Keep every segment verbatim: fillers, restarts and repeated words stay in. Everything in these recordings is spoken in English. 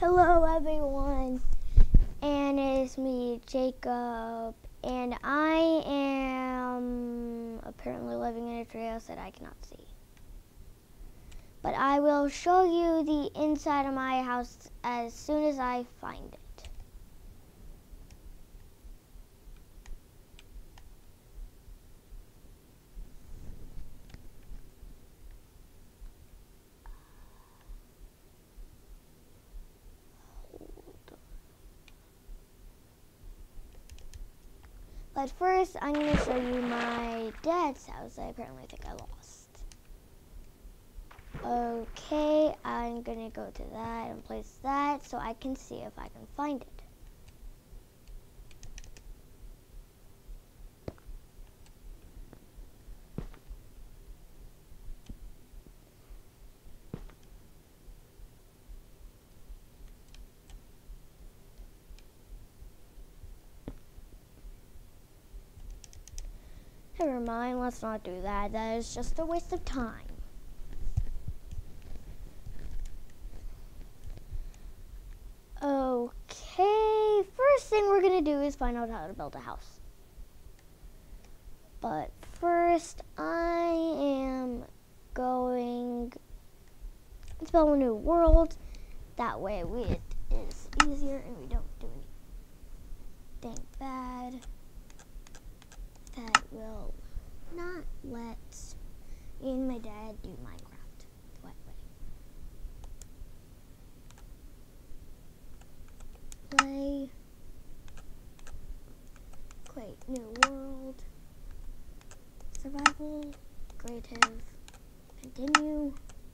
Hello everyone, and it's me, Jacob, and I am apparently living in a treehouse that I cannot see. But I will show you the inside of my house as soon as I find it. But first, I'm going to show you my dad's house I apparently think I lost. Okay, I'm going to go to that and place that so I can see if I can find it. Never mind, let's not do that. That is just a waste of time. Okay, first thing we're gonna do is find out how to build a house. But first, I am going to build a new world. That way we, it is easier and we don't do anything bad that will not let me and my dad do Minecraft the right way. Play, create new world, survival, creative, continue,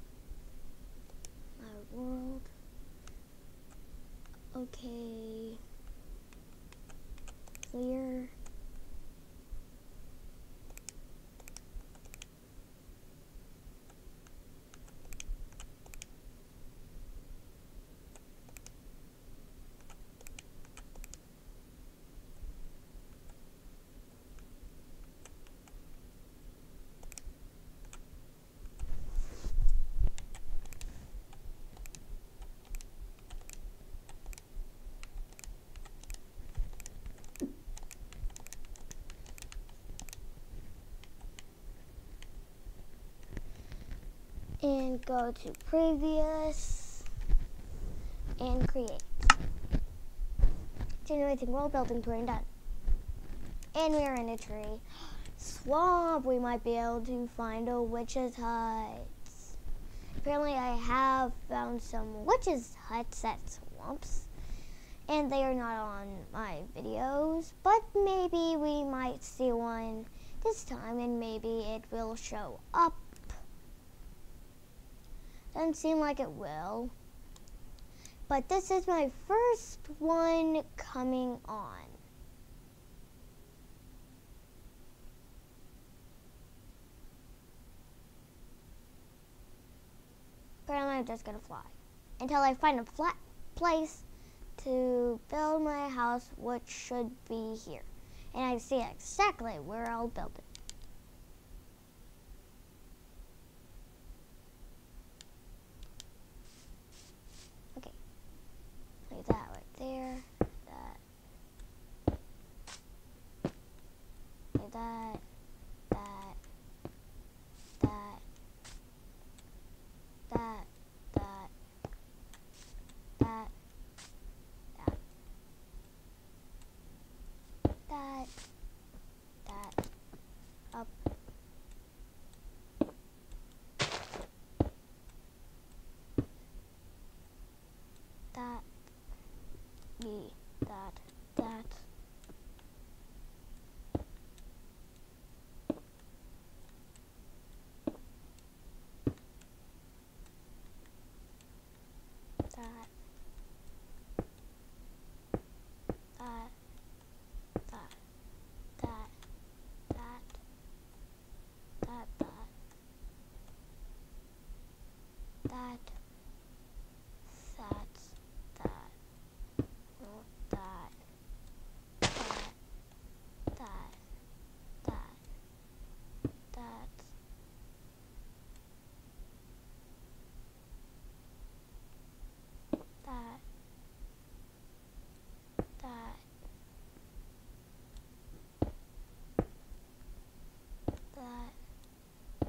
my world, okay, clear. And go to previous and create. Generating world building terrain done. And we are in a tree swamp. We might be able to find a witch's hut. Apparently I have found some witch's huts at swamps. And they are not on my videos. But maybe we might see one this time and maybe it will show up. Doesn't seem like it will. But this is my first one coming on. Apparently I'm just gonna fly until I find a flat place to build my house, which should be here. And I see exactly where I'll build it. That right there, that, like that, that, that, that, that, that, that, that, that, up. That. Me, that, that. That. That. That. That. That. That. That. That. That. that,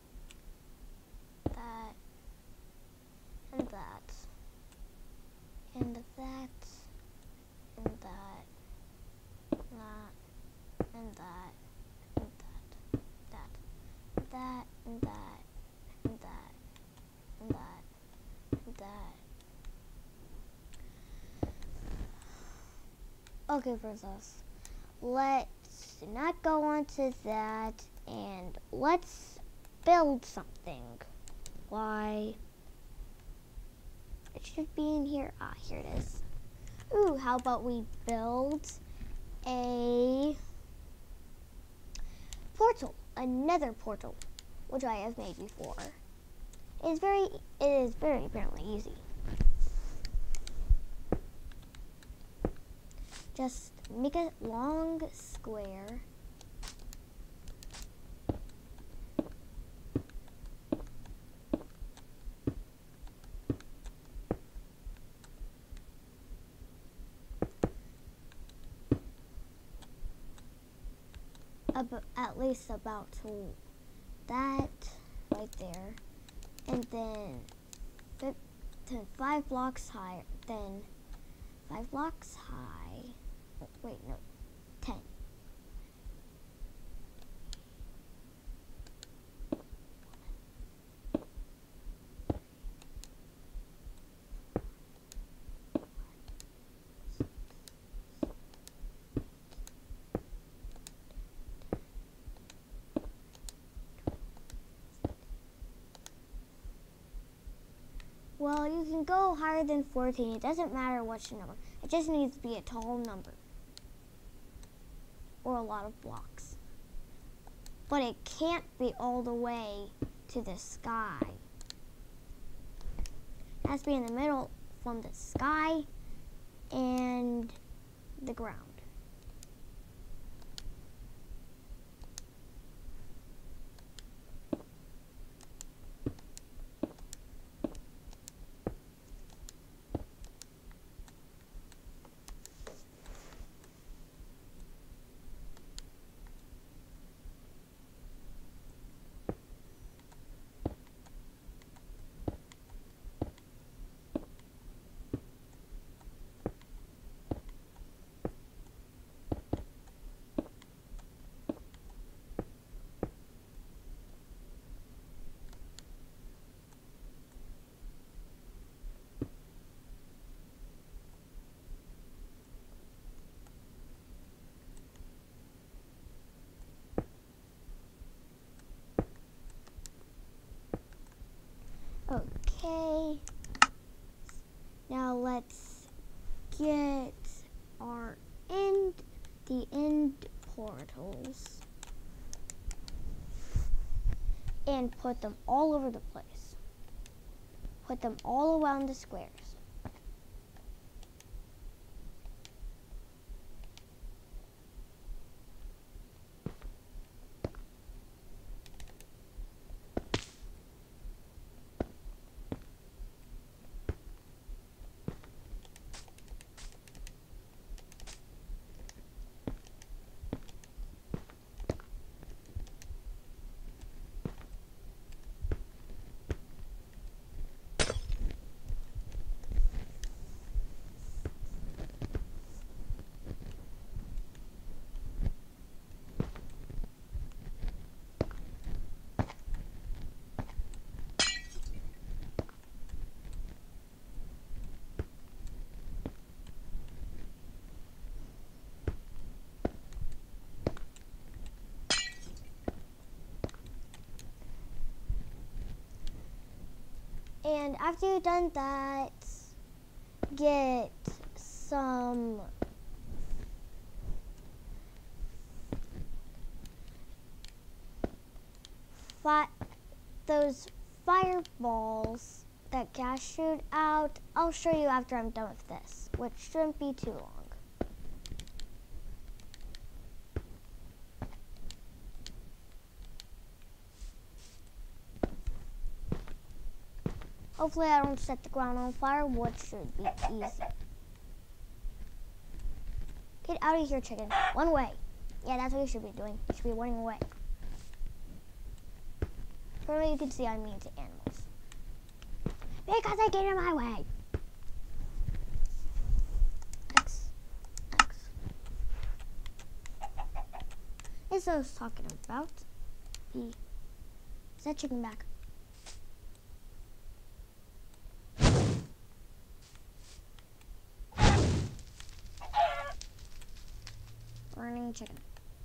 that, and that, and that, and that, that, and that, and that, that, that, and that, and that, and that, and that. Okay, princess. Let's not go on to that, and let's build something. Why? It should be in here. Ah, here it is. Ooh, how about we build a portal, a nether portal, which I have made before. It is very, it is very apparently easy. Just make a long square. Ab- at least about that right there. And then, th then five blocks higher, then five blocks high. Oh, wait, no, ten. Well, you can go higher than fourteen. It doesn't matter which number. It just needs to be a tall number. Or a lot of blocks. But it can't be all the way to the sky. It has to be in the middle from the sky and the ground. Okay, now let's get our end, the end portals, and put them all over the place. Put them all around the squares. And after you've done that, get some fi those fireballs that gas shoot out. I'll show you after I'm done with this, which shouldn't be too long. Hopefully I don't set the ground on fire, which should be easy. Get out of here, chicken. One way. Yeah, that's what you should be doing. You should be running away. Apparently you can see I'm mean to animals. Because they get in my way. X. X. This is what I was talking about. B. Is that chicken back? Burning chicken.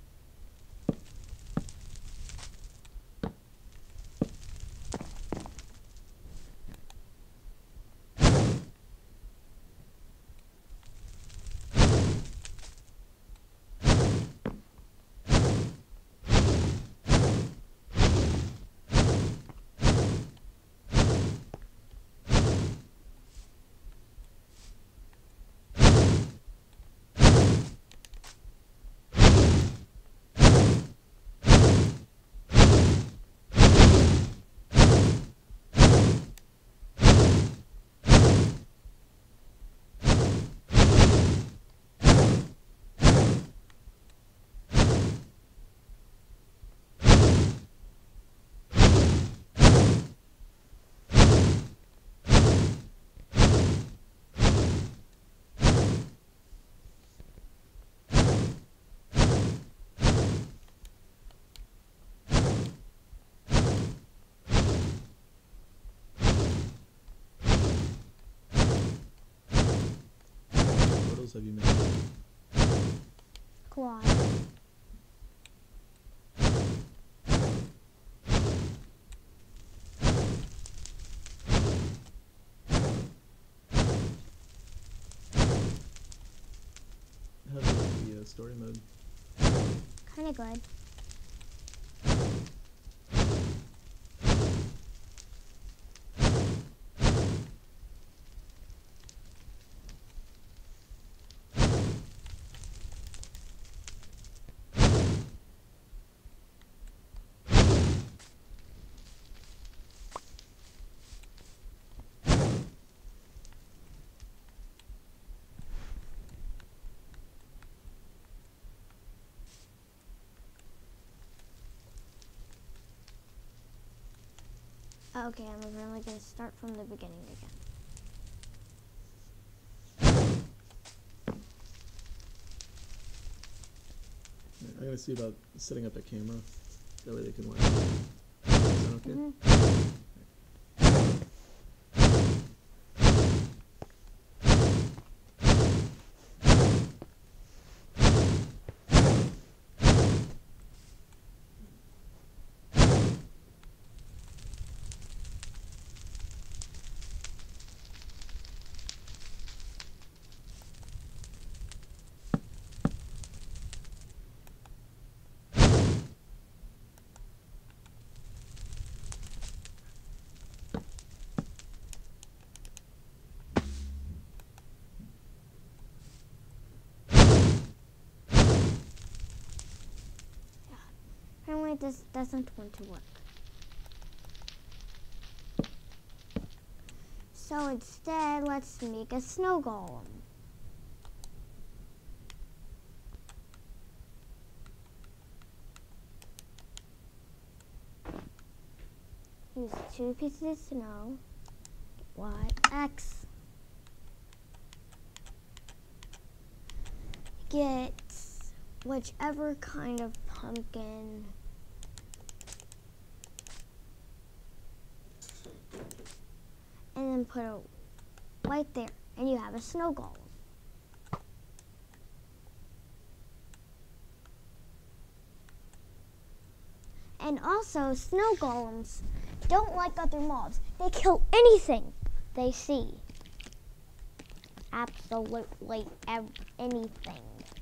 Have you made? Quad. How's the uh, story mode? Kinda good. Okay, I'm really going to start from the beginning again. I'm going to see about setting up a camera. That way they can watch it. Is that okay? Mm-hmm. Apparently this doesn't want to work. So instead, let's make a snow golem. Use two pieces of snow. Y, X. Get whichever kind of pumpkin. And then put it right there, and you have a snow golem. And also, snow golems don't like other mobs. They kill anything they see. Absolutely ev anything.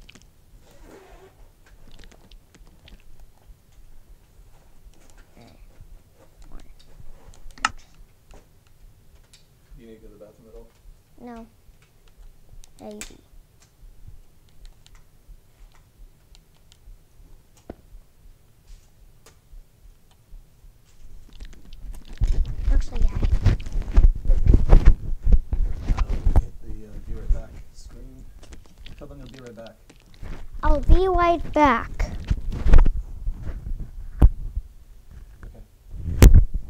Do you need to go to the bathroom at all? No. Maybe. Actually, yeah. Hit the uh, be right back screen. Tell them you'll be right back. I'll be right back. Okay.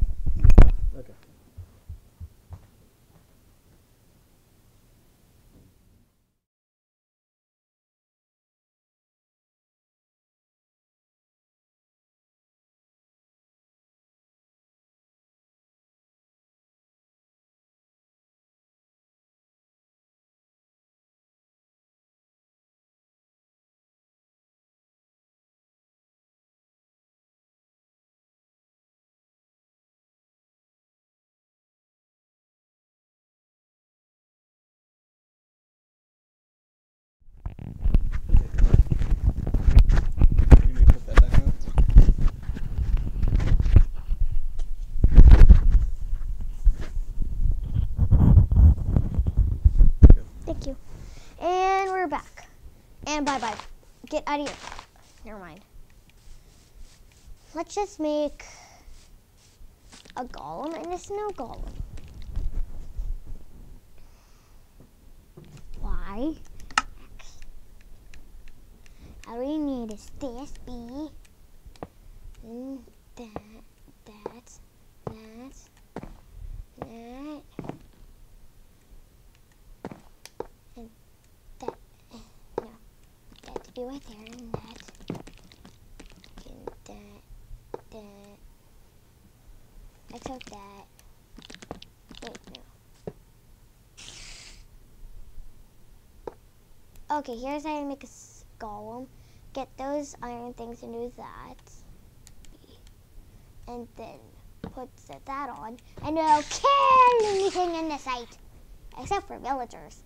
Thank you. And we're back. And bye-bye. Get out of here. Never mind. Let's just make a golem and a snow golem. Why? All we need is this B, and that, that, that, that, and that. No, that to be right there, and that, and that, that. I took that. Wait, no. Okay, here's how you make a golem. Get those iron things and do that. And then put that on. And it'll kill anything in the sight. Except for villagers.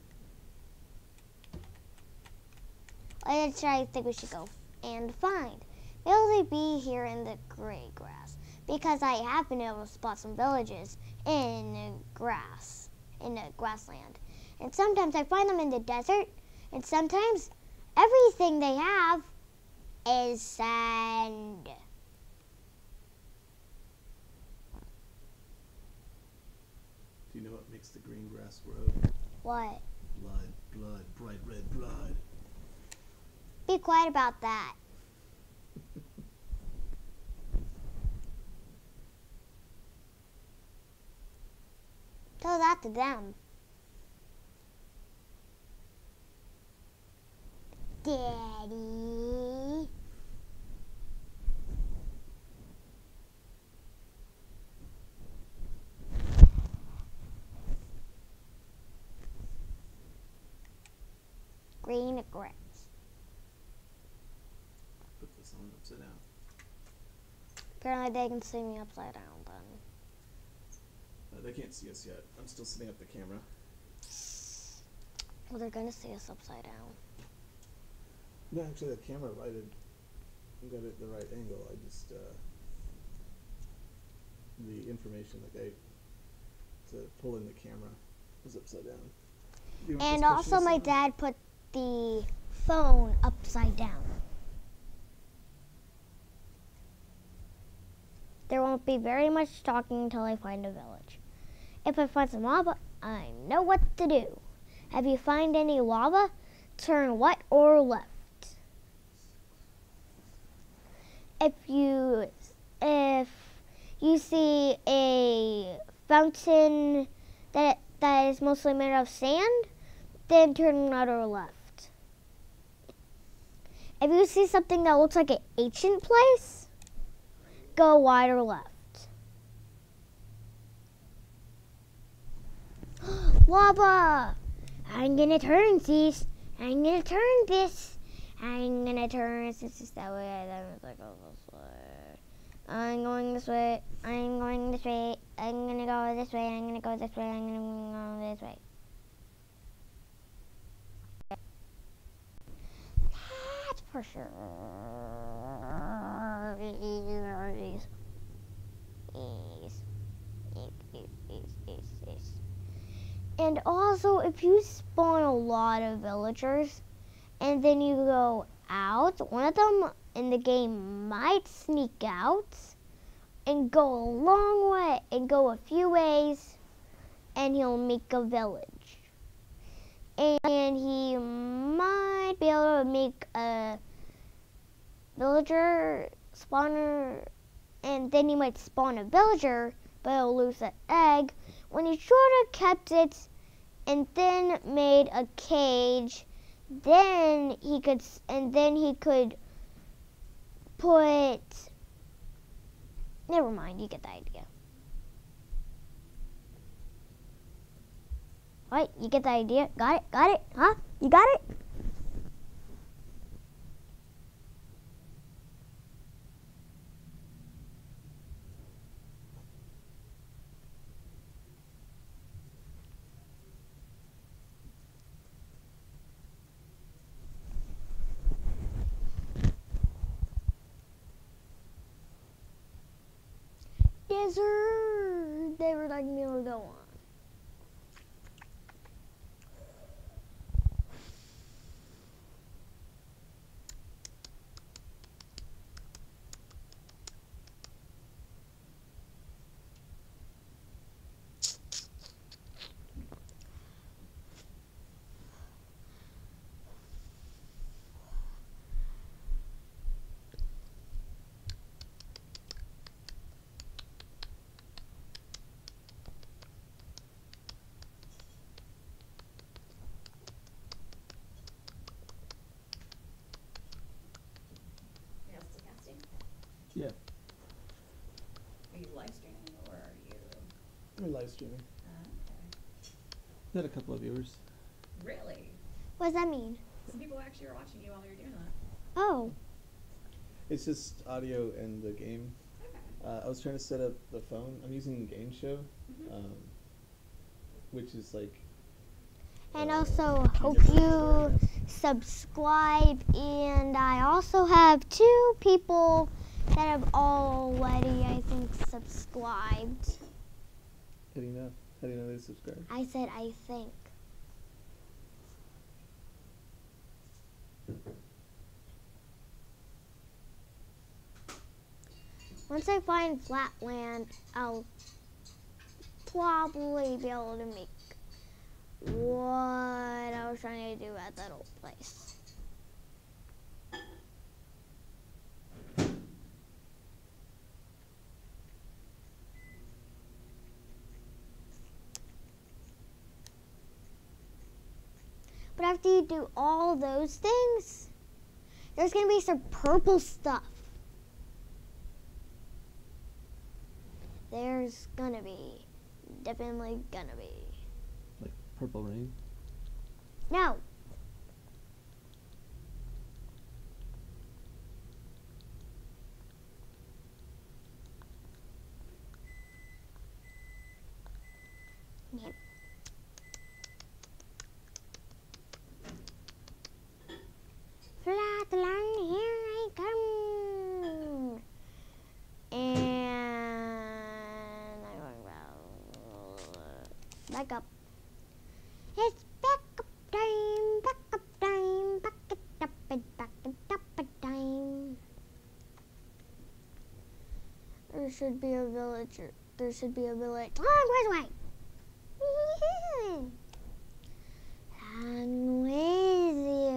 Let's try. I think we should go and find. They'll be here in the gray grass. Because I have been able to spot some villages in the grass. In the grassland. And sometimes I find them in the desert. And sometimes everything they have is sand. Do you know what makes the green grass grow? What? Blood, blood, bright red blood. Be quiet about that. Tell that to them. Daddy. Green grass. Put this on upside down. Apparently they can see me upside down then. Uh, they can't see us yet. I'm still setting up the camera. Well, they're gonna see us upside down. No, actually, the camera righted. I got it at the right angle. I just, uh, the information that I, to pull in the camera was upside down. You want And this also push my this on? dad put the phone upside down. There won't be very much talking until I find a village. If I find some lava, I know what to do. If you find any lava, turn right or left. If you if you see a fountain that that is mostly made of sand, then turn right or left. If you see something that looks like an ancient place, go wide or left. Lava! I'm gonna turn this. I'm gonna turn this. I'm gonna turn this. This is that way. Then it's like, oh, this way. I'm going this way. I'm going this way. I'm gonna go this way. I'm gonna go this way. I'm gonna go this way. That's for sure. Ease. Ease. Ease. Ease. Ease. Ease. And also, if you spawn a lot of villagers, and then you go out, one of them in the game might sneak out and go a long way and go a few ways, and he'll make a village. And he might be able to make a villager spawner, and then he might spawn a villager, but he'll lose the egg when he should have kept it and then made a cage. Then he could, and then he could put, never mind, you get the idea. Right, you get the idea? Got it? Got it? Huh? You got it? Desert. They were not going to be able to go on. live streaming. Uh, okay. Had a couple of viewers. Really? What does that mean? Some people actually are watching you while you're doing that. Oh. It's just audio and the game. Okay. Uh, I was trying to set up the phone. I'm using Game Show, Mhm. um, which is like. And uh, also, two hope different you programs. subscribe. And I also have two people that have already, I think, subscribed. How do you know? How do you know they subscribed? I said, I think. Once I find Flatland, I'll probably be able to make what I was trying to do at that old place. But after you do all those things, there's going to be some purple stuff. There's going to be. Definitely going to be. Like Purple Rain? No. Yep. Flatland, here I come. And I'm going back up. It's back up time, back up time, back it up and back it up and time. There should be a villager. There should be a village. Long ways away. Long ways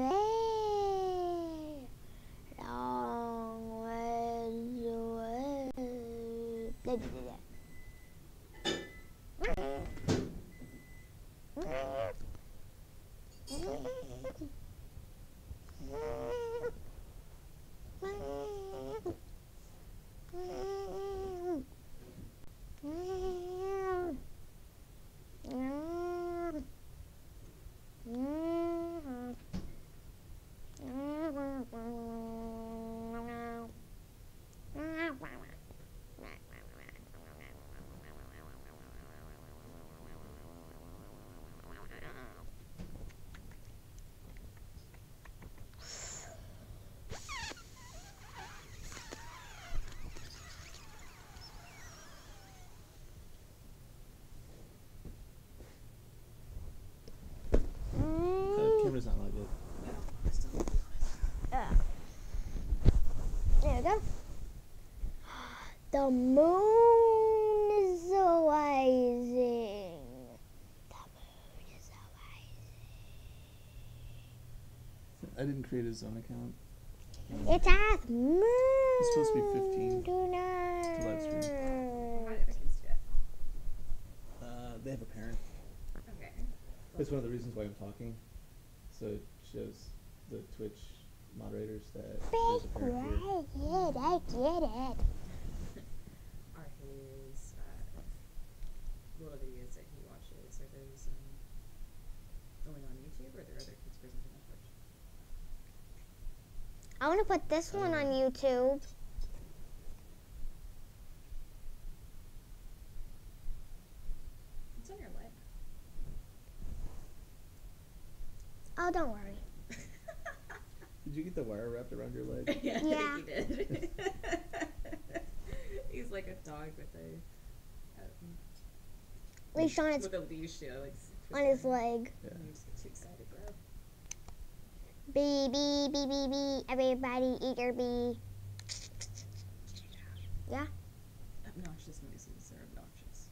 away. Long ways away. Blah, blah, blah. The camera's not live yet. No, we're still working on Uh, there we go. The moon is rising. The moon is rising. I didn't create a zone account. Um, It's Earth Moon. It's supposed to be fifteen tonight. to live stream. it. Why did the kids do it? Uh, they have a parent. Okay. That's one of the reasons why I'm talking. So it shows the Twitch moderators that there's a Big parent here. right, yeah, I get it. Are his, uh, little videos that he watches, are those, um, only on YouTube, or are there other kids presenting on Twitch? I want to put this one on Uh, YouTube. It's on your leg. Oh, don't worry. Did you get the wire wrapped around your leg? yeah, Yeah. I think he did. He's like a dog with a, um, Leash on its with a leash, yeah, like. s- on his twisted. leg. Yeah. You just get too excited, bro. Bee, bee, bee, bee, bee. Everybody eat your bee. Yeah? Obnoxious noises are obnoxious.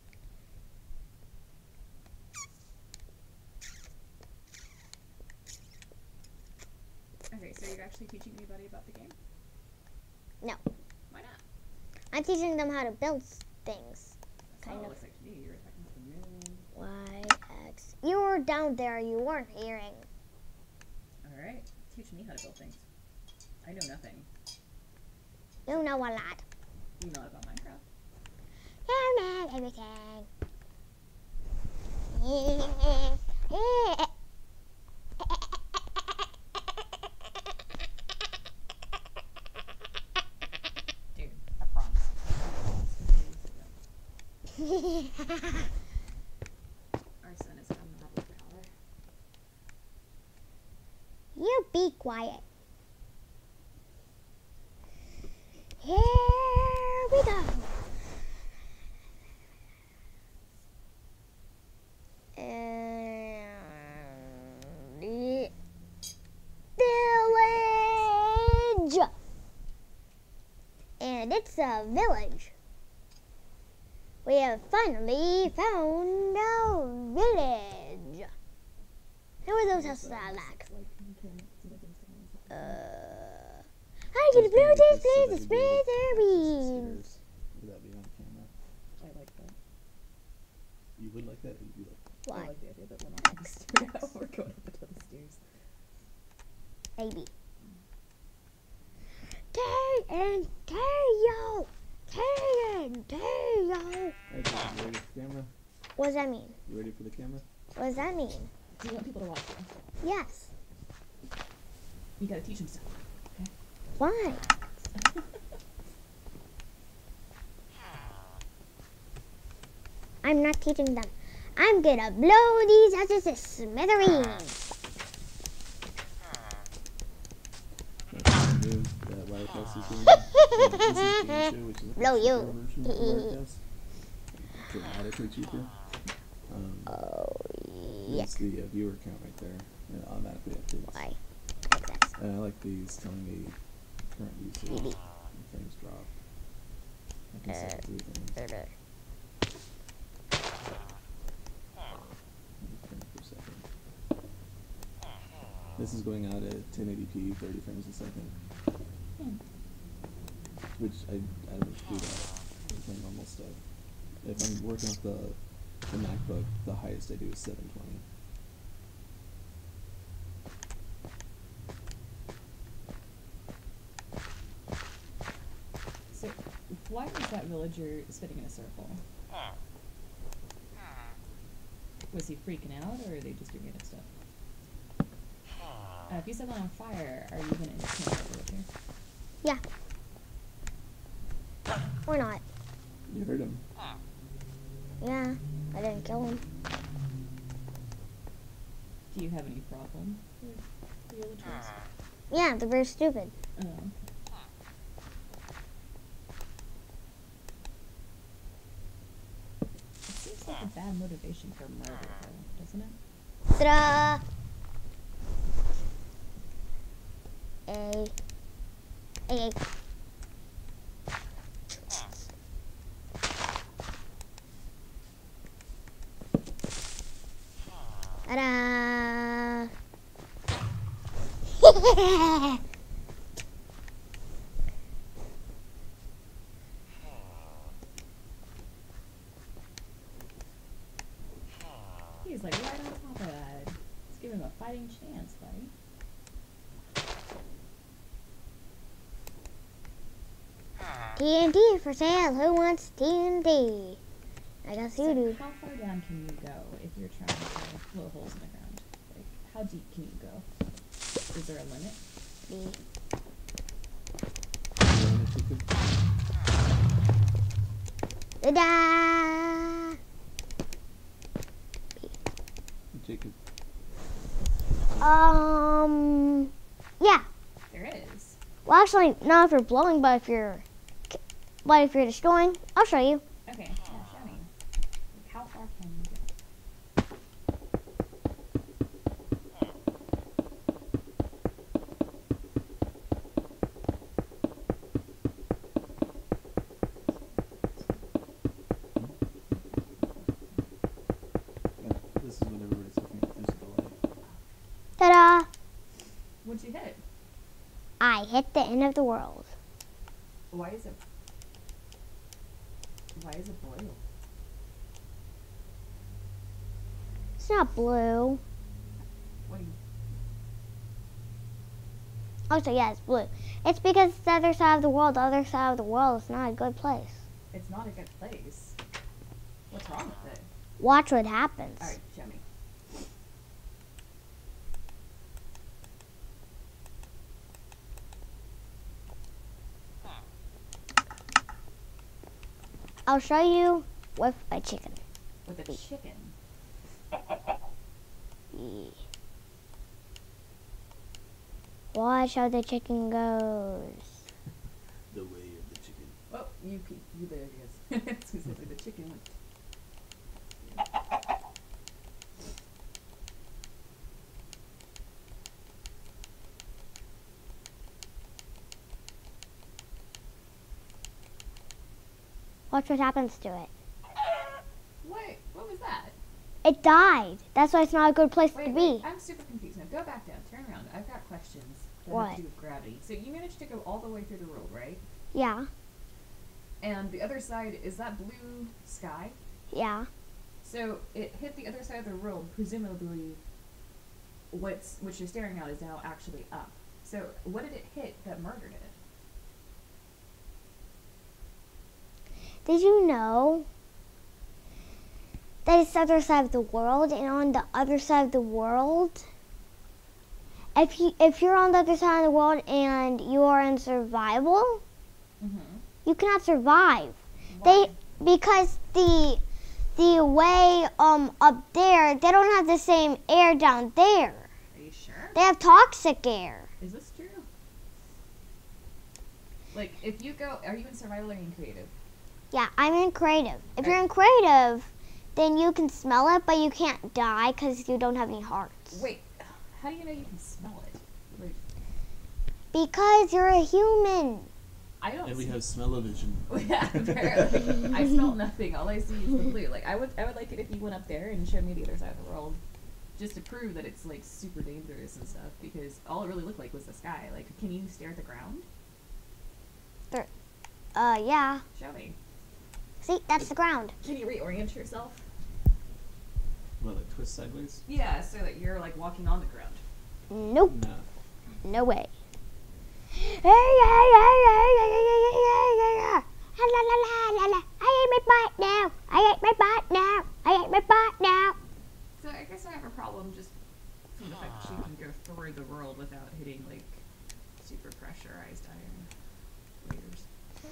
Okay, so you're actually teaching anybody about the game? No. Why not? I'm teaching them how to build s- things. That's Kind not what it of. looks like to me. You're attacking the moon. Y, X. You were down there. You weren't hearing. Alright, teach me how to build things. I know nothing. You know a lot. Not about Minecraft. You know everything. Dude, I promise. Our son is having a happy hour. You be quiet. Here we go. And the village. And it's a village. We have finally found a village. How are those houses I like? Uh, I can blow this place to spread their wings. Would that be on camera? I like that. You would like that, or you do like that? I Why? like the idea that we're not on the stairs. We're going up into the stairs. Maybe. Tay and Tayo! Tay and Tayo! Hey, Jake, you ready for the camera? What does that mean? You ready for the camera? What does that mean? Do you want people to watch you? Yes. You gotta teach them stuff. Why? I'm not teaching them. I'm gonna blow these houses to smithereens. That's the news that Wirecast is doing. So this is Game Show, which is like Blow a you. cheaper version of Wirecast. Dramatically cheaper. Um, Oh, yeah. It's the uh, viewer count right there. And it automatically updates. Why? What's that? And I like these telling me current usage. Maybe. And things drop. I can set Uh, it to things. Better. Frames per second. This is going out at ten eighty p, thirty frames a second. Hmm. Which I, I don't do that with my normal stuff. If I'm working with the, the MacBook, the highest I do is seven twenty. So, why was that villager spinning in a circle? Was he freaking out, or are they just doing random stuff? Uh, if you set that on fire, are you gonna entertain that villager? Yeah. Or not. You heard him. Yeah. I didn't kill him. Do you have any problem with villagers? Yeah, they're very stupid. Oh. It seems like a bad motivation for murder, though, doesn't it? Ta-da! A. A. A. Ta-da! He's like right on top of that. Let's give him a fighting chance, buddy. T N T for sale. Who wants T N T? I guess you So do. how far down can you go if you're trying to blow holes in the ground? Like, how deep can you go? Is there a limit? B. You want to take it? Ta-da! Jacob. Um. Yeah. There is. Well, actually, not if you're blowing, but if you're, but if you're destroying, I'll show you. Okay, yeah, show me. Like, how far can you go? Yeah, this is when everybody's looking at physical light. Ta-da! What'd you hit? I hit the end of the world. Why is it? Why is it blue? It's not blue. What do you? Also, yeah, it's blue. It's because it's the other side of the world. The other side of the world is not a good place. It's not a good place. What's wrong with it? Watch what happens. All right, show me. I'll show you with a chicken. With a chicken. Yeah. Watch how the chicken goes. The way of the chicken. Oh, you pe- you there it is. It's gonna say the chicken went. Watch what happens to it. What? What was that? It died. That's why it's not a good place Wait, to wait, be. I'm super confused now. Go back down. Turn around. I've got questions that have What? to do with gravity. So you managed to go all the way through the world, right? Yeah, And the other side, is that blue sky? yeah. So it hit the other side of the world, presumably what's what you're staring at is now actually up. So what did it hit that murdered it? Did you know that it's the other side of the world, and on the other side of the world, if you if you're on the other side of the world and you are in survival, Mm-hmm. you cannot survive. Why? They because the the way um up there, they don't have the same air down there. Are you sure? They have toxic air. Is this true? Like, if you go, are you in survival or are you in creative? Yeah, I'm in creative. If you're in creative, then you can smell it, but you can't die because you don't have any hearts. Wait, how do you know you can smell it? Like, Because you're a human. I don't. And we see- have smell-o-vision. Yeah, apparently. I smell nothing. All I see is the blue. Like, I would, I would like it if you went up there and showed me the other side of the world, just to prove that it's like super dangerous and stuff. Because all it really looked like was the sky. Like, can you stare at the ground? Uh, yeah. Show me. See, that's the ground. Can you reorient yourself? What, like twist sideways? Yeah, so that you're like walking on the ground. Nope. Nah. No way. Hey, hey, hey, hey, hey, hey, hey, hey, hey, hey. La, la, la, la, la, la. I ate my butt now. I ate my butt now. I ate my butt now. So I guess I have a problem just from the fact that you can go through the world without hitting like super pressurized iron layers.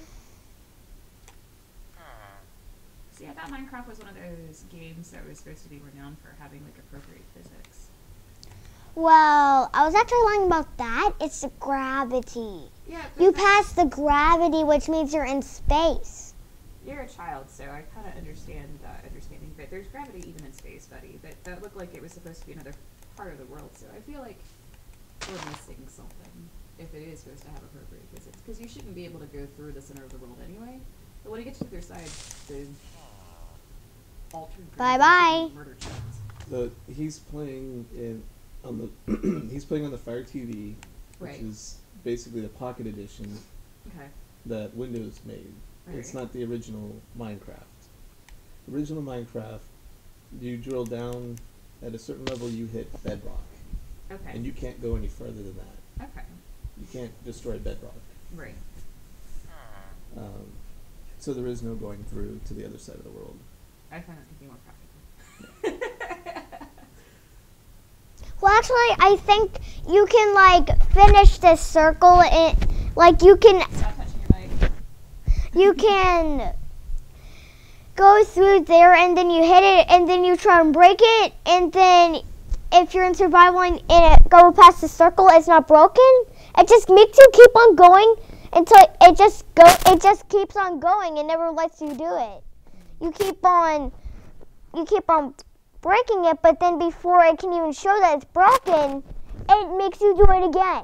See, I thought Minecraft was one of those games that was supposed to be renowned for having like appropriate physics. Well, I was actually lying about that. It's the gravity. Yeah, You pass the gravity, which means you're in space. You're a child, so I kind of understand uh, understanding. But there's gravity even in space, buddy. That that looked like it was supposed to be another part of the world. So I feel like we're missing something if it is supposed to have appropriate physics, because you shouldn't be able to go through the center of the world anyway. But when you get to the other side, the altered Bye gravity bye. murder chickens. The he's playing in on the he's playing on the Fire T V, which Right. is basically the Pocket Edition Okay. that Windows made. It's Right. not the original Minecraft. Original Minecraft, you drill down at a certain level, you hit bedrock, Okay. and you can't go any further than that. okay. You can't destroy bedrock. Right. Um, so there is no going through to the other side of the world. I find that to be more practical. Well, actually, I think you can, like, finish this circle and, like, you can, Stop touching your mic. you can go through there and then you hit it and then you try and break it, and then if you're in survival and it go past the circle, it's not broken. It just makes you keep on going until it just go. It just keeps on going. It never lets you do it. You keep on, you keep on breaking it, but then before it can even show that it's broken, it makes you do it again.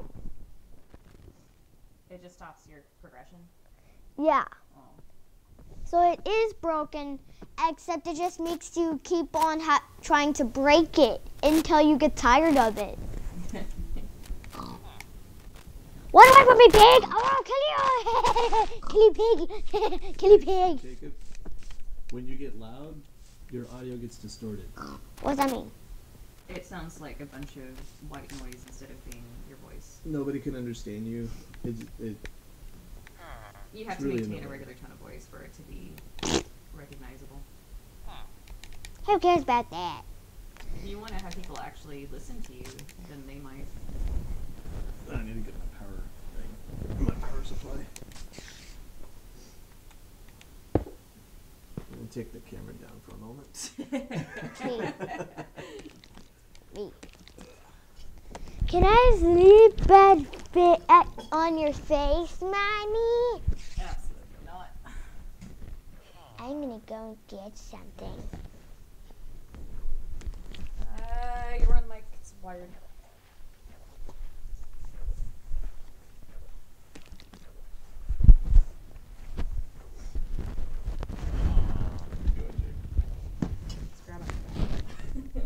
It just stops your progression. Yeah. Oh. So it is broken, except it just makes you keep on ha- trying to break it until you get tired of it. What do I want me pig? I want to kill you! Kill you pig! Kill you pig! Jacob, when you get loud, your audio gets distorted. What does that mean? It sounds like a bunch of white noise instead of being your voice. Nobody can understand you. It, it, You have It's to really maintain a annoying. regular tone of voice for it to be recognizable. Who cares about that? If you want to have people actually listen to you, then they might. I need to get my power thing. My power supply. Let me take the camera down for a moment. Me. Me. Can I sleep at, fi- at on your face, Mommy? Absolutely not. I'm gonna go and get something. Uh, you're on the mic. It's wired. Let's grab it.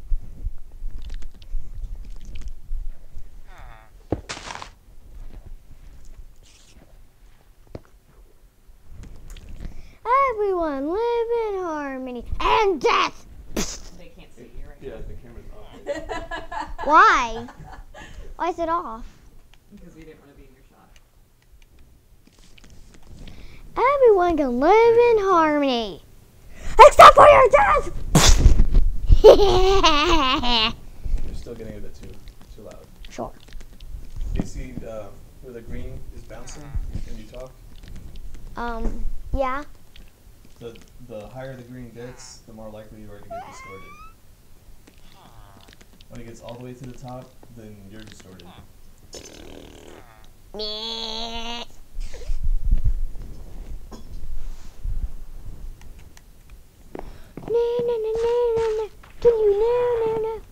Everyone live in harmony and death. They can't see you right Yeah, the camera's off. now. Why? Why is it off? Because we didn't want to be in your shot. Everyone can live in harmony, except for your death. You're still getting a bit too too loud. Sure. Do you see uh, where the green is bouncing when you talk? Um. Yeah. The the higher the green gets, the more likely you are to get distorted. When it gets all the way to the top, then you're distorted. Meh. No, no, no, no, no, no. Can you no, no, no?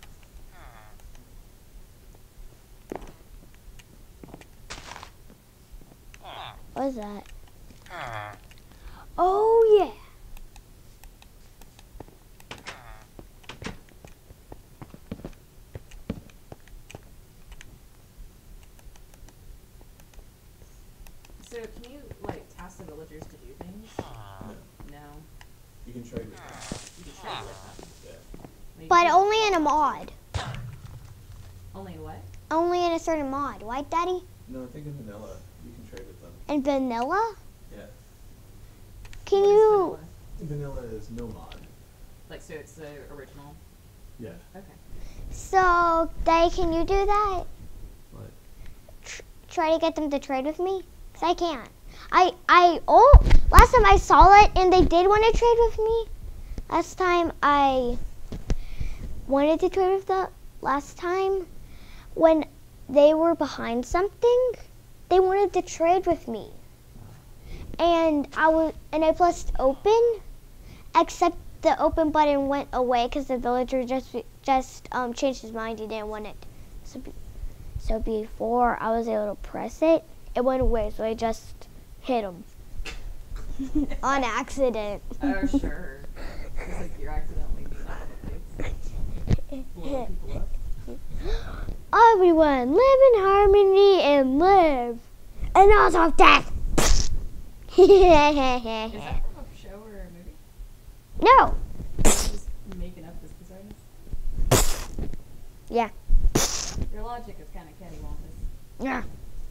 What's that? Oh yeah. So can you like task the villagers to do things? No. No. You can trade with them. You can trade with them. Yeah. Maybe But you- only in a mod. Only what? Only in a certain mod, right, Daddy? No, I think in vanilla you can trade with them. In vanilla? Yeah. Can What is you? vanilla? Vanilla is no mod. Like so it's the original. Yeah. Okay. So, Daddy, can you do that? What? Tr- try to get them to trade with me? Cause I can't. I I oh last time I saw it and they did want to trade with me. Last time I wanted to trade with the last time when they were behind something, they wanted to trade with me. And I was and I pressed open, except the open button went away because the villager just just um changed his mind. He didn't want it. So be, so before I was able to press it, it went away. So I just hit him on accident. Oh sure. It's like you're accidentally being out of place. Blow people up. Everyone live in harmony and live, and also death. Is that from a show or a movie? No. Just making up this bizarreness? Yeah. Your logic is kind of cattywampus. Yeah.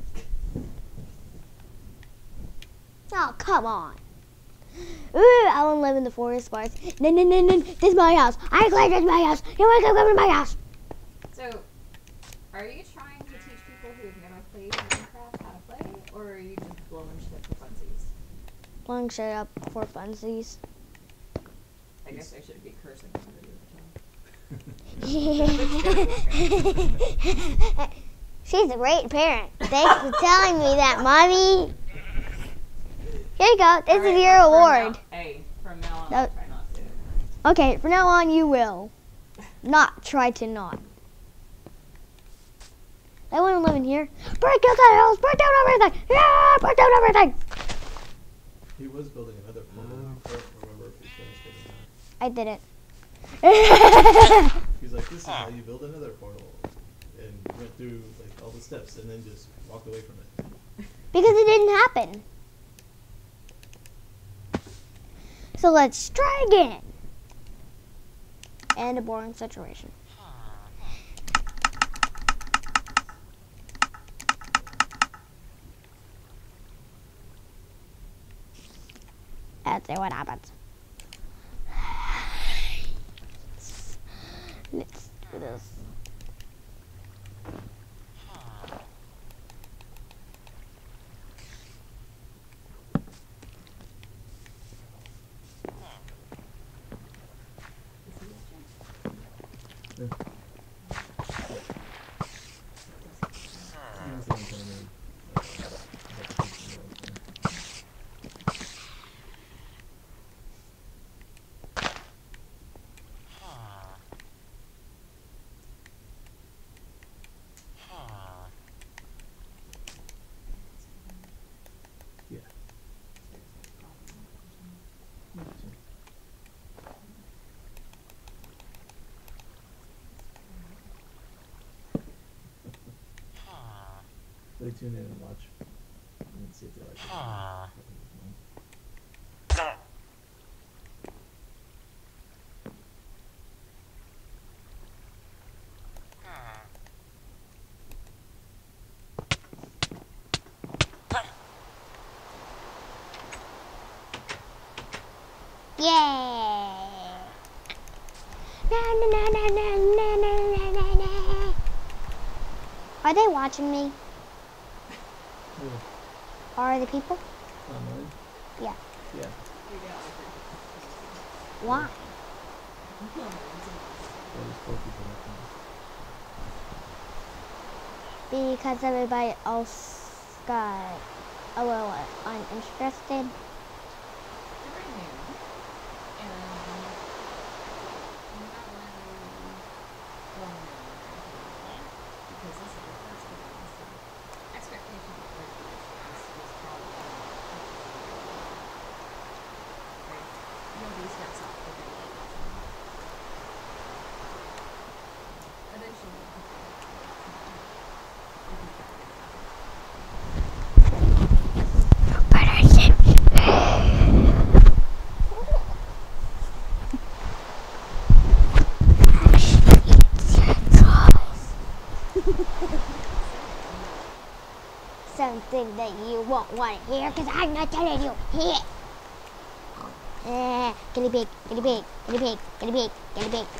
Oh, come on. Ooh, I want to live in the forest parts. No, no, no, no. This is my house. I claim this is my house. You want to come to my house? So, are you trying to teach people who have never played Minecraft how to play, or are you just blowing shit for funsies? Blowing shit up for funsies. I guess I should be cursing over you. She's a great parent. Thanks for telling me that, Mommy. Here you go. This Alright, is your from- from award. now- Hey, from now on, No. I'll try not to. Okay, from now on you will. Not try to not. I want to live in here. Break down the house. Break down everything. Yeah, break down everything. He was building another portal. I don't remember if he finished building I didn't. that. He's like, this is how you build another portal. And went through like all the steps and then just walked away from it. Because it didn't happen. So let's try again. And a boring situation. Let's see what happens. They tune in and watch and see if they like it. Yay! Na, na, na, na, na, na, na, na, na. Are they watching me? Who? Are the people? Online? Yeah. Yeah. Why? Yeah, there's four people watching. Because everybody else got a little uninterested. Something that you won't want to hear, because I'm not telling you. Here. Uh, guinea pig, guinea pig, guinea pig, guinea pig, guinea pig.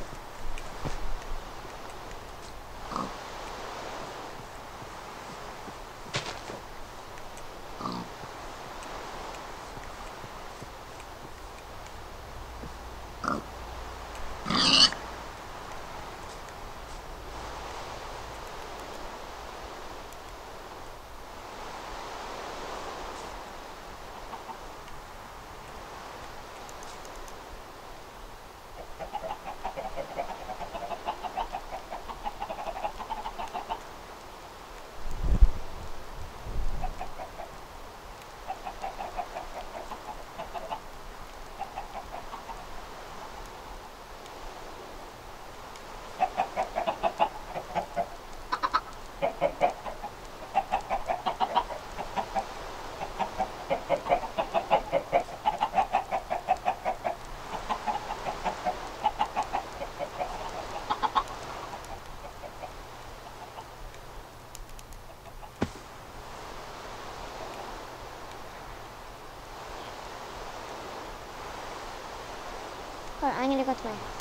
Hold on, I'm gonna go to my house.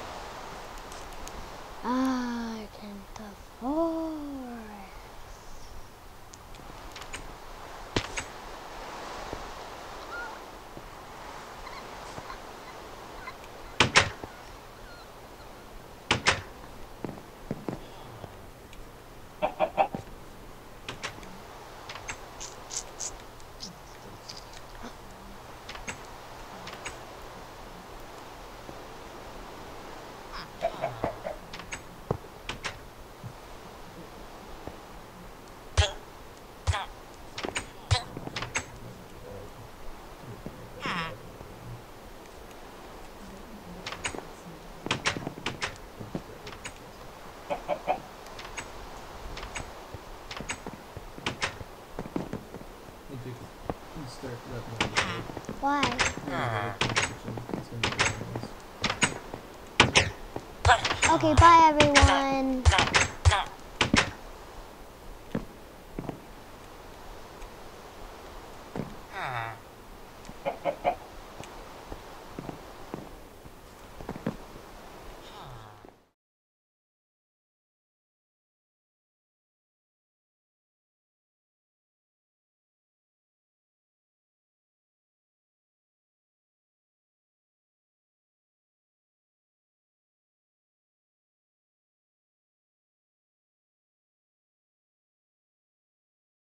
I can the forest. If you can start wrapping up the show. Why? Yeah, the kitchen. It's gonna be really nice. Okay, bye everyone. Ah.